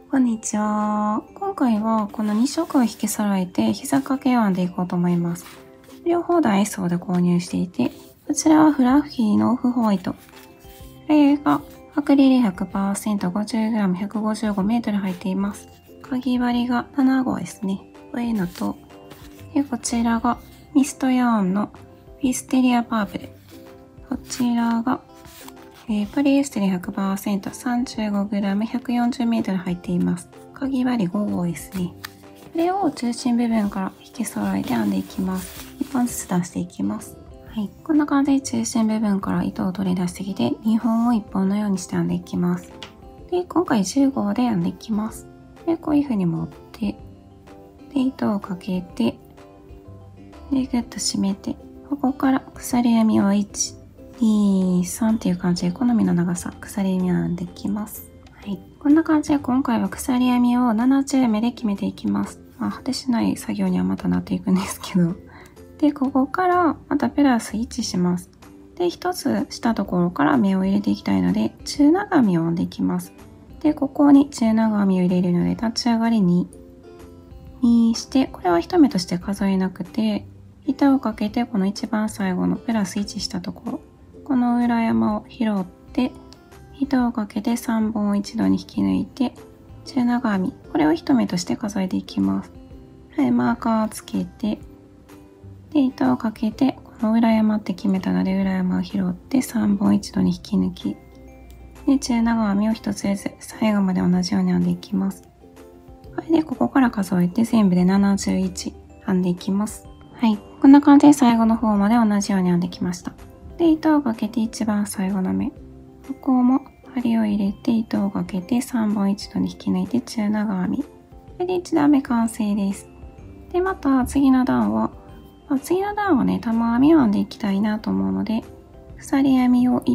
こんにちは。今回はこの2色を引き揃えて膝掛け編んでいこうと思います。両方ダイソーで購入していて、こちらはフラッフィーのオフホワイト。これがアクリル 100%50g 155メートル入っています。かぎ針が7号ですね。こういうのと、でこちらがミストヤーンのフィステリアパープル。こちらがポリエステル 100%35g 140メートル入っています。かぎ針5号ですね。これを中心部分から引き揃えて編んでいきます。1本ずつ出していきます。はい、こんな感じで中心部分から糸を取り出してきて2本を1本のようにして編んでいきます。で、今回10号で編んでいきます。で、こういう風に持って、で、糸をかけて、で、ぐっと締めて、ここから鎖編みを1、2、3っていう感じで好みの長さ鎖編みを編んでいきます。はい。こんな感じで今回は鎖編みを70目で決めていきます。果てしない作業にはまたなっていくんですけど。で、ここからまたプラス1します。で、一つしたところから目を入れていきたいので、中長編みを編んでいきます。で、ここに中長編みを入れるので、立ち上がり2。2して、これは一目として数えなくて、板をかけてこの一番最後のプラス1したところ、この裏山を拾って、糸をかけて3本を一度に引き抜いて、中長編み、これを一目として数えていきます。はい、マーカーをつけて、で、糸をかけて、この裏山って決めたので、裏山を拾って3本一度に引き抜き、で、中長編みを一つずつ最後まで同じように編んでいきます。これで、ここから数えて全部で71編んでいきます。はい、こんな感じで最後の方まで同じように編んできました。で、糸をかけて一番最後の目。ここも針を入れて糸をかけて3本一度に引き抜いて中長編み。これで1段目完成です。で、また次の段はね、玉編みを編んでいきたいなと思うので、鎖編みを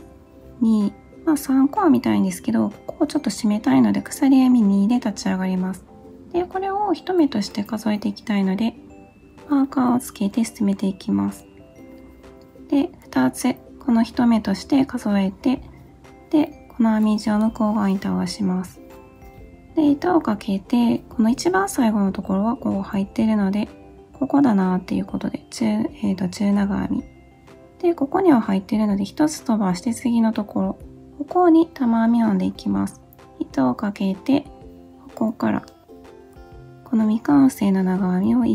1、2、3個編みたいんですけど、ここをちょっと締めたいので鎖編み2で立ち上がります。で、これを一目として数えていきたいので、マーカーをつけて進めていきます。で、2つ、この一目として数えて、で、この編み地を向こう側に倒します。で、糸をかけて、この一番最後のところはこう入ってるので、ここだなっていうことで、中長編み。で、ここには入ってるので、一つ飛ばして次のところ、ここに玉編みを編んでいきます。糸をかけて、ここから、この未完成の長編みを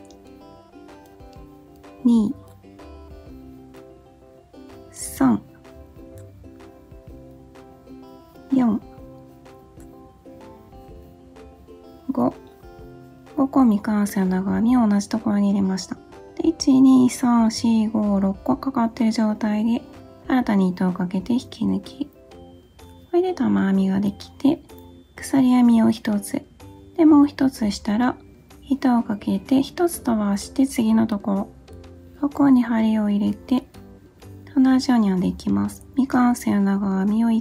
1、2、3、4、5、5個未完成の長編みを同じところに入れました。で、1、2、3、4、5、6個かかっている状態で、新たに糸をかけて引き抜き、これで玉編みができて、鎖編みを1つ、で、もう1つしたら、糸をかけて1つ飛ばして次のところ、ここに針を入れて、同じように編んでいきます。未完成の長編みを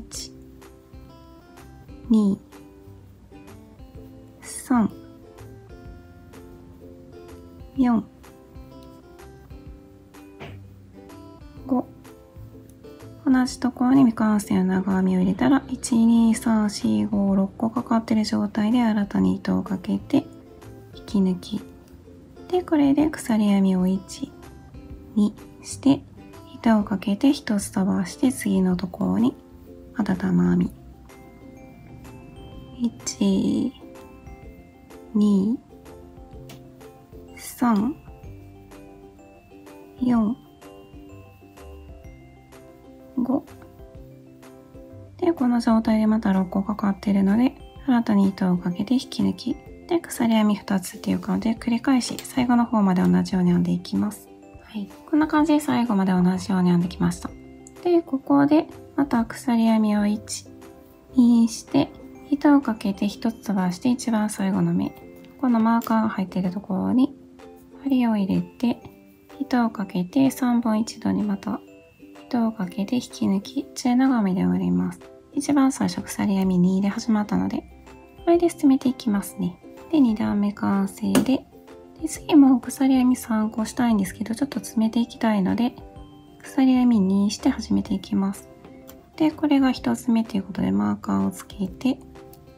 1、2、3、4、5。同じところに未完成の長編みを入れたら、1、2、3、4、5、6個かかっている状態で新たに糸をかけて、引き抜き。で、これで鎖編みを1、2して、糸をかけて1つ飛ばして次のところにまた玉編み。1、2、3、4、5。で、この状態でまた6個かかっているので、新たに糸をかけて引き抜き。で、鎖編み2つっていう感じで繰り返し最後の方まで同じように編んでいきます。はい。こんな感じで最後まで同じように編んできました。で、ここでまた鎖編みを1、2して、糸をかけて1つ飛ばして一番最後の目。このマーカーが入っているところに針を入れて、糸をかけて3本一度にまた糸をかけて引き抜き、中長編みで終わります。一番最初鎖編み2で始まったので、これで進めていきますね。で、2段目完成で、次も鎖編み3個したいんですけど、ちょっと詰めていきたいので、鎖編み2して始めていきます。で、これが1つ目ということでマーカーをつけて、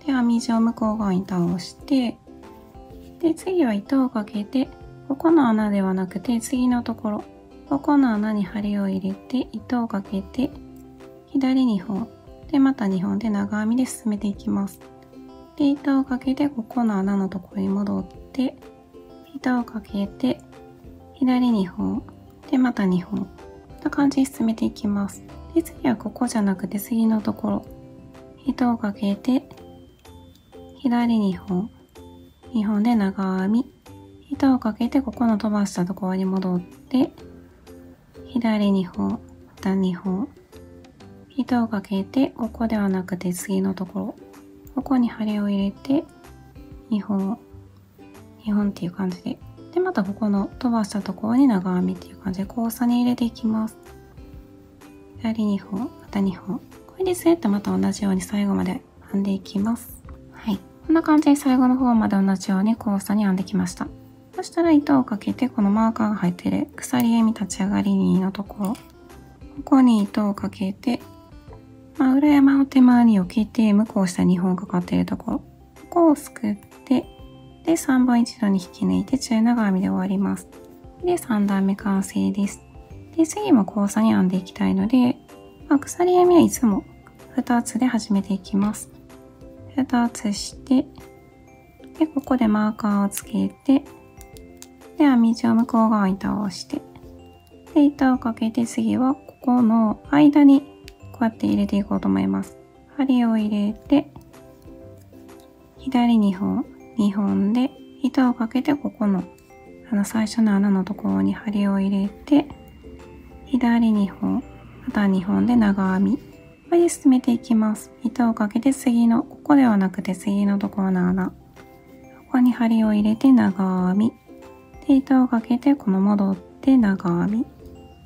で、編み地を向こう側に倒して、で、次は糸をかけて、ここの穴ではなくて次のところ、ここの穴に針を入れて、糸をかけて、左2本、で、また2本で長編みで進めていきます。で、糸をかけて、ここの穴のところに戻って、糸をかけて、左2本、で、また2本。こんな感じに進めていきます。で、次はここじゃなくて次のところ、糸をかけて、左2本、2本で長編み、糸をかけてここの飛ばしたところに戻って、左2本、また2本、糸をかけて、ここではなくて次のところ、ここに針を入れて、2本、2本っていう感じで、で、またここの飛ばしたところに長編みっていう感じで交差に入れていきます。左2本、また2本。これでずっとまた同じように最後まで編んでいきます。はい。こんな感じで最後の方まで同じように交差に編んできました。そしたら糸をかけてこのマーカーが入っている鎖編み立ち上がり2のところ、ここに糸をかけて、裏山を手前に避けて向こう下2本かかっているところ、ここをすくって、で、3本一度に引き抜いて中長編みで終わります。で、3段目完成です。で、次も交差に編んでいきたいので、鎖編みはいつも2つで始めていきます。2つして、で、ここでマーカーをつけて、で、編み地を向こう側に倒して、で、糸をかけて次はここの間にこうやって入れていこうと思います。針を入れて、左2本、2本で糸をかけてここの最初の穴のところに針を入れて、左2本、また2本で長編み。これで進めていきます。糸をかけて次の、ここではなくて次のところの穴。ここに針を入れて長編み。で、糸をかけてこの戻って長編み。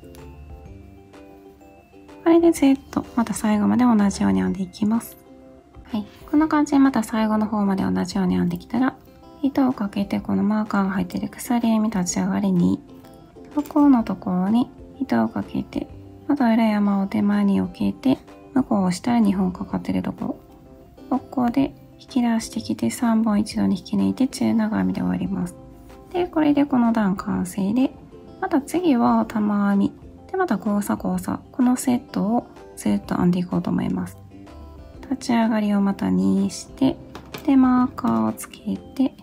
これでずっとまた最後まで同じように編んでいきます。はい。こんな感じでまた最後の方まで同じように編んできたら、糸をかけてこのマーカーが入っている鎖編み立ち上がりに、ここのところに糸をかけて、また裏山を手前に避けて、向こうを押したら2本かかっているところ、ここで引き出してきて3本一度に引き抜いて中長編みで終わります。で、これでこの段完成で、また次は玉編み。で、また交差交差。このセットをずっと編んでいこうと思います。立ち上がりをまた2して、で、マーカーをつけて、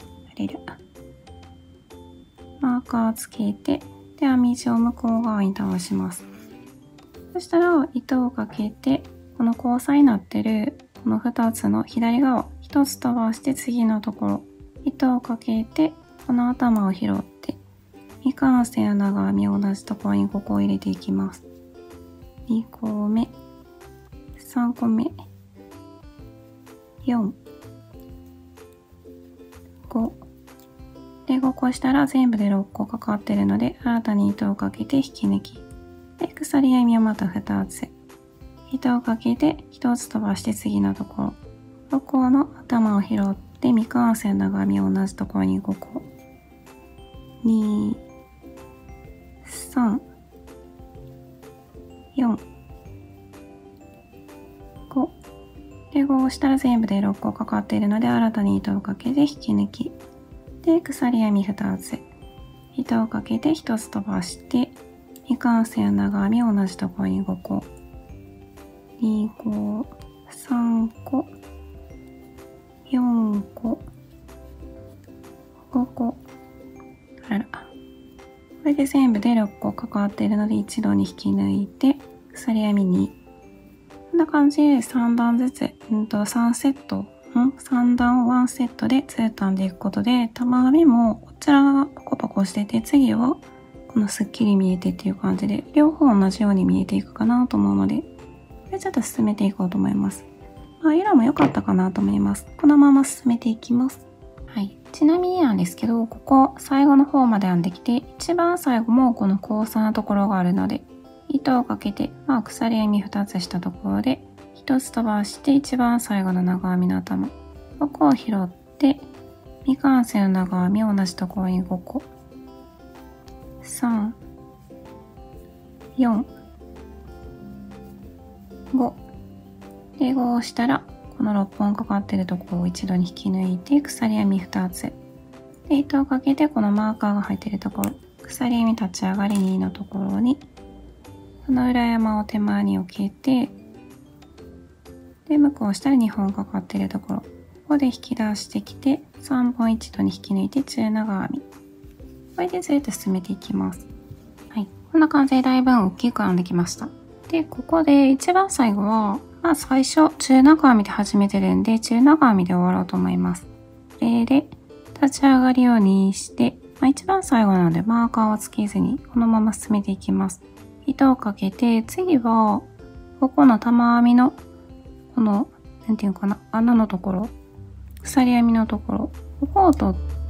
マーカーをつけて、で、編み地を向こう側に倒します。そしたら、糸をかけて、この交差になってる、この2つの左側、1つ飛ばして次のところ、糸をかけて、この頭を拾って、未完成の長編みを同じところにここを入れていきます。2個目、3個目、4、5。で、5個したら全部で6個かかってるので、新たに糸をかけて引き抜き。で、鎖編みをまた2つ。糸をかけて1つ飛ばして次のところ。ここの頭を拾って未完成の長編みを同じところに5個。2、3、4、5。で、5をしたら全部で6個かかっているので、新たに糸をかけて引き抜き。で、鎖編み2つ。糸をかけて1つ飛ばして、未完成の長編みを同じところに5個。2個、3個、4個、5個。あら。これで全部で6個かかっているので、一度に引き抜いて、鎖編み2。こんな感じで3段ずつ、3セット、3段を1セットでずっと編んでいくことで、玉編みもこちらがパコパコしてて、次はこのスッキリ見えてっていう感じで、両方同じように見えていくかなと思うので、これちょっと進めていこうと思います。色も良かったかなと思います。このまま進めていきます。はい。ちなみになんですけど、ここ最後の方まで編んできて、一番最後もこの交差のところがあるので、糸をかけて、鎖編み2つしたところで、1つ飛ばして一番最後の長編みの頭。ここを拾って、未完成の長編みを同じところに5個。3、4、5。で、5をしたら、 この6本かかってるところを一度に引き抜いて、鎖編み2つ。で、糸をかけてこのマーカーが入ってるところ、鎖編み立ち上がり2のところに、この裏山を手前に置けて、で、向こう下に2本かかってるところ、ここで引き出してきて、3本一度に引き抜いて中長編み。これでずっと進めていきます。はい。こんな感じでだいぶ大きく編んできました。で、ここで一番最後は、最初、中長編みで始めてるんで、中長編みで終わろうと思います。これで、立ち上がるようにして、一番最後なのでマーカーはつけずに、このまま進めていきます。糸をかけて、次は、ここの玉編みの、この、なんていうのかな、穴のところ、鎖編みのところ、ここを取って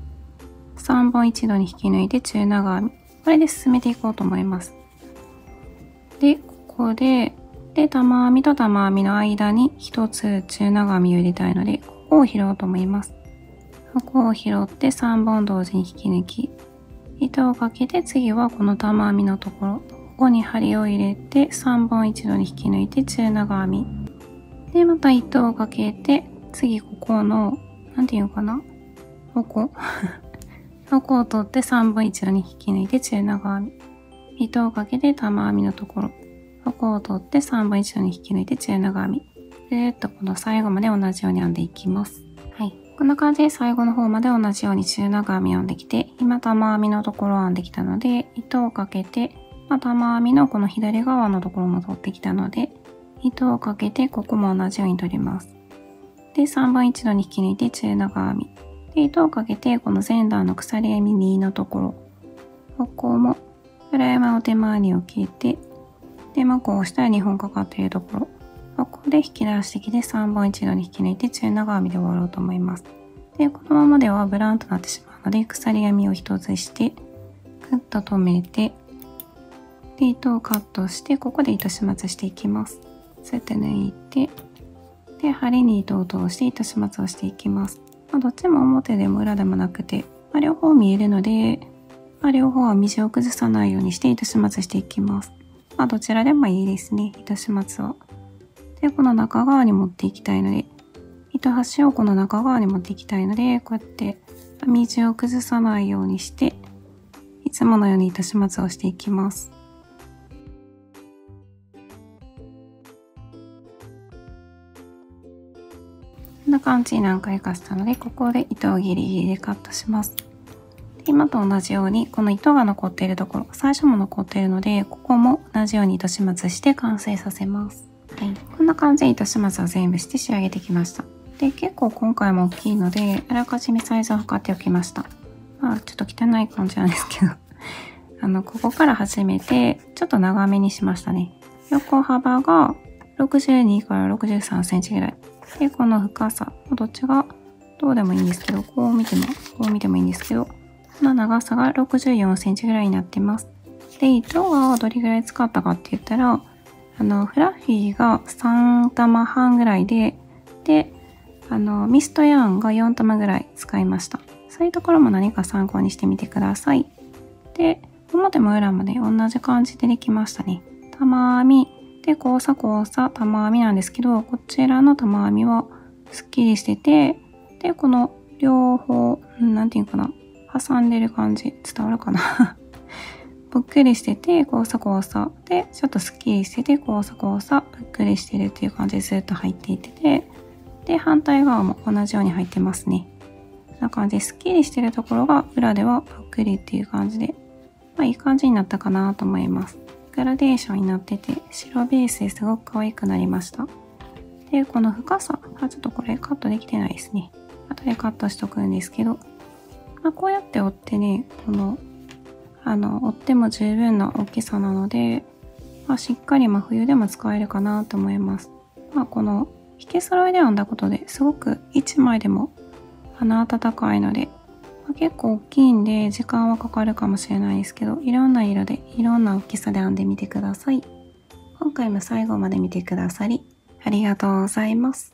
、3本一度に引き抜いて中長編み。これで進めていこうと思います。で、ここで、玉編みと玉編みの間に一つ中長編みを入れたいので、ここを拾おうと思います。ここを拾って3本同時に引き抜き、糸をかけて次はこの玉編みのところ、ここに針を入れて3本一度に引き抜いて中長編み。で、また糸をかけて、次ここの、なんていうのかな、ここ。ここを取って3本一度に引き抜いて中長編み。糸をかけて玉編みのところ。ここを取って3本一度に引き抜いて中長編み。ずーっとこの最後まで同じように編んでいきます。はい。こんな感じで最後の方まで同じように中長編みを編んできて、今玉編みのところを編んできたので、糸をかけて、玉編みのこの左側のところも取ってきたので、糸をかけてここも同じように取ります。で、3本一度に引き抜いて中長編み。で、糸をかけてこの前段の鎖編み2のところ、ここも裏山を手前に置けて、で、こう下に2本かかっているところ、ここで引き出してきて3本一度に引き抜いて中長編みで終わろうと思います。で、このままではブランとなってしまうので、鎖編みを1つして、ぐっと止めて、で、糸をカットして、ここで糸始末していきます。そうやって抜いて、で、針に糸を通して糸始末をしていきます。どっちも表でも裏でもなくて、両方見えるので、両方は道を崩さないようにして糸始末していきます。どちらでもいいですね、糸始末は。で、この中側に持っていきたいので、糸端をこの中側に持っていきたいので、こうやって道を崩さないようにして、いつものように糸始末をしていきます。こんな感じに何回かしたので、ここで糸をギリギリでカットします。今と同じように、この糸が残っているところ、最初も残っているので、ここも同じように糸始末して完成させます。はい。こんな感じで糸始末を全部して仕上げてきました。で、結構今回も大きいので、あらかじめサイズを測っておきました。ちょっと汚い感じなんですけど、ここから始めて、ちょっと長めにしましたね。横幅が62から63センチぐらい。で、この深さ、どっちがどうでもいいんですけど、こう見てもいいんですけど、この長さが64センチぐらいになってます。で、糸はどれぐらい使ったかって言ったら、フラッフィーが3玉半ぐらいで、ミストヤーンが4玉ぐらい使いました。そういうところも何か参考にしてみてください。で、表も裏もね、同じ感じでできましたね。玉編み、で、交差玉編みなんですけど、こちらの玉編みはすっきりしてて、で、この両方、なんていうかな、挟んでる感じ、伝わるかなぷっくりしてて、交差で、ちょっとすっきりしてて、交差ぷっくりしてるっていう感じでずっと入っていってて、で、反対側も同じように入ってますね。こんな感じですっきりしてるところが裏ではぷっくりっていう感じで、いい感じになったかなと思います。グラデーションになってて、白ベースですごく可愛くなりました。で、この深さ、ちょっとこれカットできてないですね。後でカットしとくんですけど、こうやって折ってね、折っても十分な大きさなので、しっかり真冬でも使えるかなと思います。この引き揃いで編んだことですごく1枚でも暖かいので、結構大きいんで時間はかかるかもしれないですけど、いろんな色でいろんな大きさで編んでみてください。今回も最後まで見てくださりありがとうございます。